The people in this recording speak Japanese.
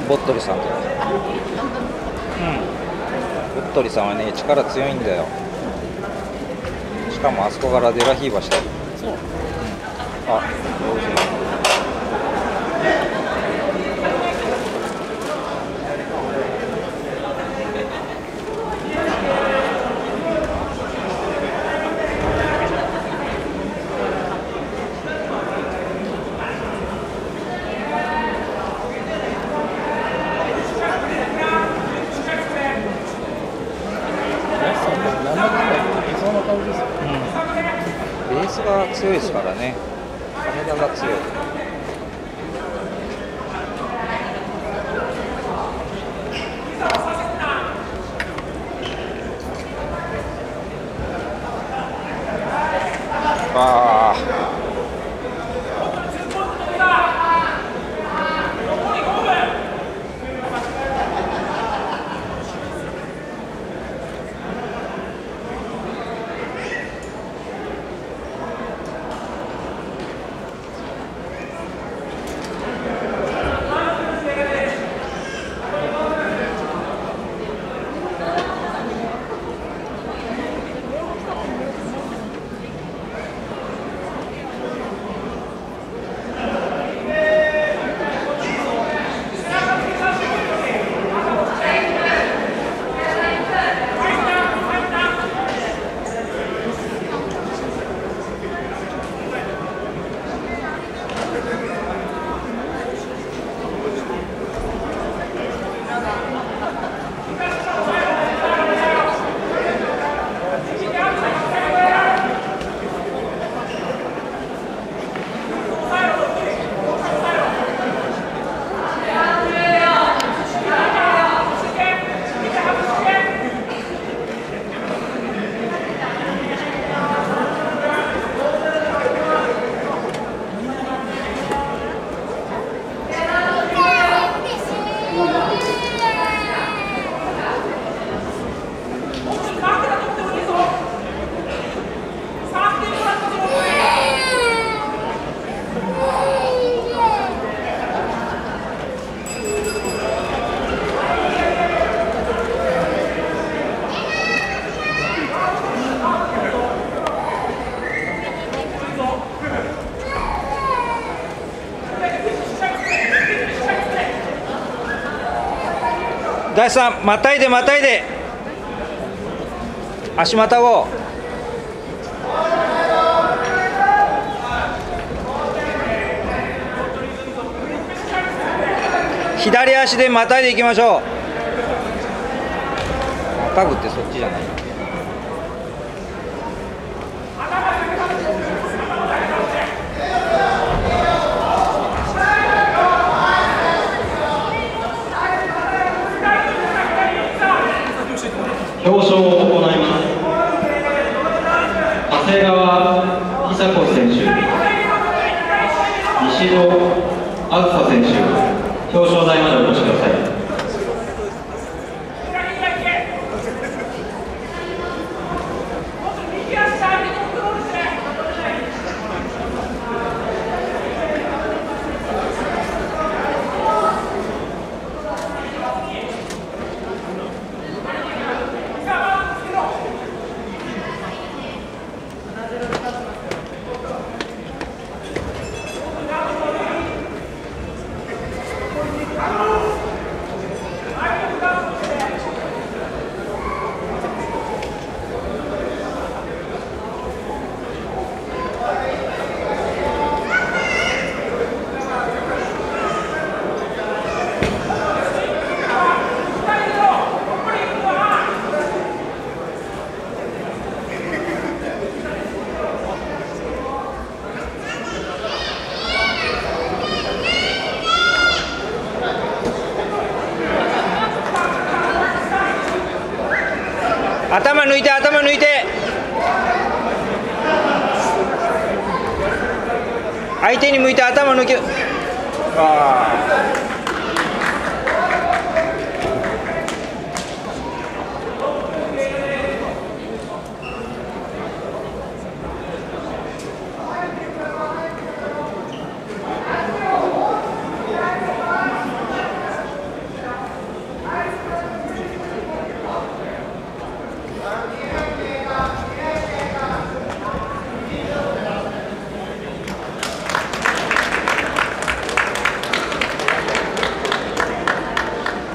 ボットリさんと。ボットリさんはね、力強いんだよ。しかもあそこからデラヒーバしたよ。あ、どうぞ。ベースが強いですからね。体が強い。ああ。第3、またいでまたいで、足またごう。左足でまたいでいきましょう。またぐってそっちじゃない。 表彰を行います。長谷川久子選手、西戸あずさ選手、表彰台までお越しください。 頭抜いて、頭抜いて。相手に向いて頭抜け。ああ。